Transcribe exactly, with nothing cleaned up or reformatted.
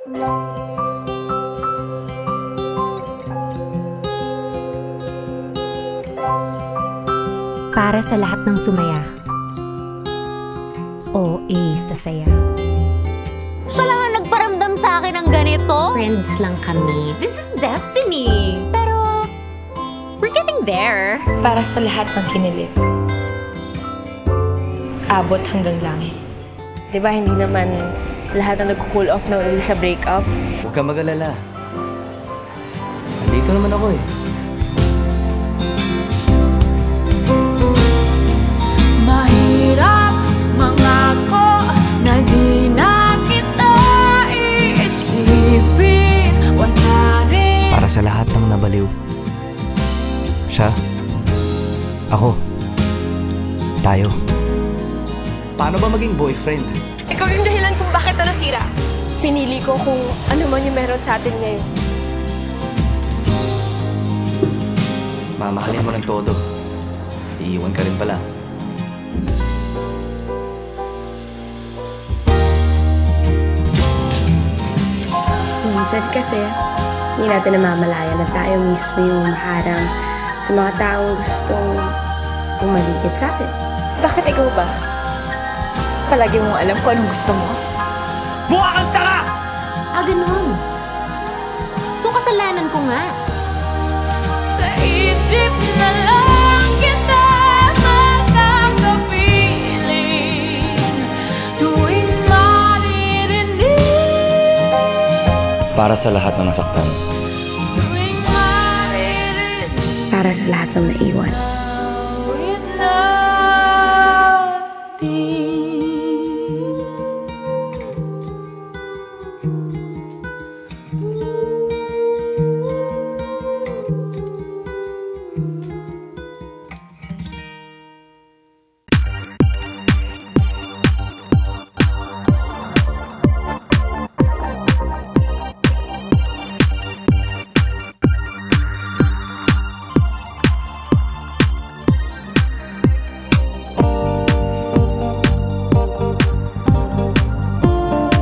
Para sa lahat ng sumaya. O A sa saya. Siya lang ang nagparamdam sa akin ng ganito. Friends lang kami. This is destiny. Pero, we're getting there. Para sa lahat ng kinilit. Abot hanggang langit. Diba hindi naman lahat na nag-cool off na ulit sa breakup? Huwag kang mag-alala. Andito naman ako eh. Mahirap mangako na di na kita iisipin. Wala rin. Para sa lahat ng nabaliw. Siya. Ako. Tayo. Paano ba maging boyfriend? Ikaw yung dahilan kung bakit ito nasira. Pinili ko kung ano man yung meron sa atin ngayon. Mamahalin mo ng todo. Iiwan ka rin pala. Minsan kasi, hindi natin namamalayan na tayo mismo yung maharang sa mga taong gustong umaligid sa atin. Bakit ikaw ba? Palagi mong alam kung anong gusto mo. Mukha kang tanga! Ah, ganun. So, kasalanan ko nga. Sa isip na lang kita makakapiling tuwing maririnig. Para sa lahat ng nasaktan. Tuwing maririnig. Para sa lahat ng naiwan.